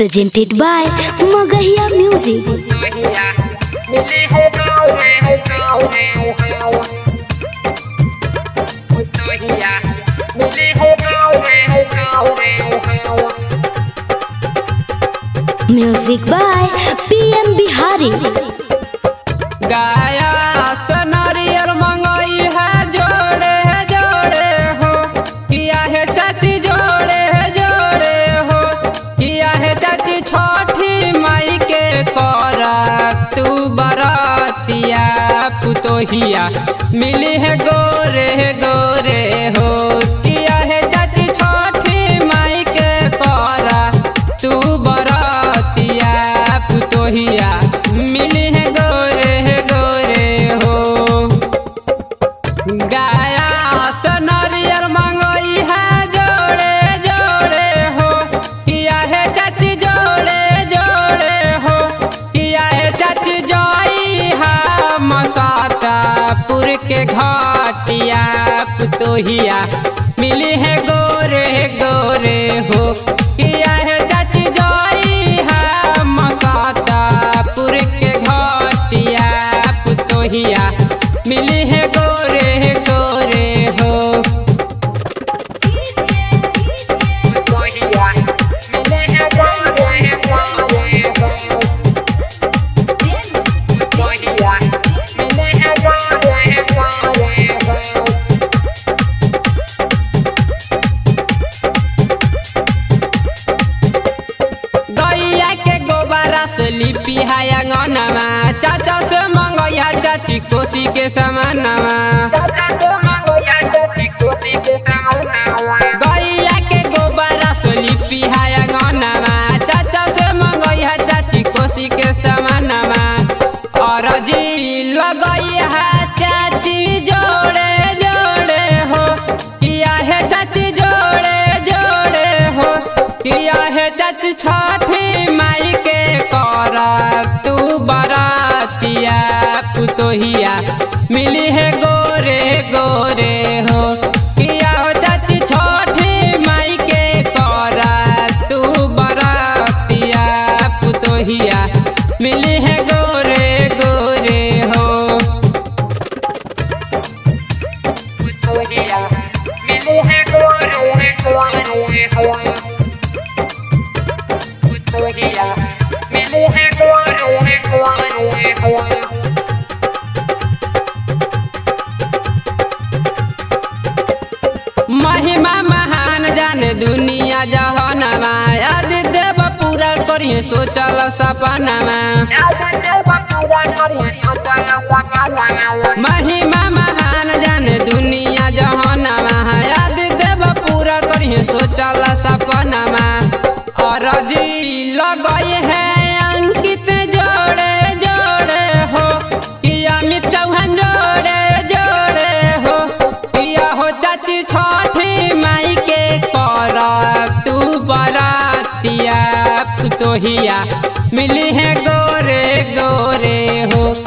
presented by Magahiya Music. Music by PM Bihari. गाया नारियल मंगाई है जोड़े हो, किया है चाची जोड़े हो, किया है चाची छोटी माई के करा तू बरातिया पुतोहिया मिली है गोरे हो, किया है चाची छोटी माई के करा तू बरातिया पुतोहिया मिली है गोरे हो। गाया नारियल मंगोई है जोड़े हो, किया है चाची जोड़े हो, किया है चाची जोई है मसातापुर के घाटिया पुतोहिया मिली है गोरे हो, किया है चाची जोई है मसातापुर के घाटिया पुतोहिया मिली है गोरे हो। पुतोहिया मिली है गोरे हो, पुतोहिया मिली है गोरे हो। गैया के गोबरा से लिपी है अंगनवा, चाचा से मंगैया चाची कोसी के समानवा। गैया के गोबरा से लिपी है अंगनवा, चाचा से मंगैया चाची कोसी के समानवा। और जी लगई है चाची जोड़े हो, किया है चाची जोड़े हो, किया है चाची छठी माई के करा तू बरातिया पुतोहिया मिली है गोरे हो, किया हो चाची छठी माई के करा तू बरातिया पुतोहिया मिली है गोरे हो। पुतोहिया मिली है गोरे हो, पुतोहिया मिली है गोरे हो। महिमा महान जाने दुनिया जहानवा, आदि देव पूरा करिए सोचल सपनावा। महिमा महान जाने दुनिया जहानवा, आदि देव पूरा करिए सोचल सपनावा। और जी लगई है अंकित जोड़े हो, किया अमित चौहान जोड़े हो, किया हो चाची छठी माई के करा तू बरातिया पुतोहिया मिली है गोरे हो।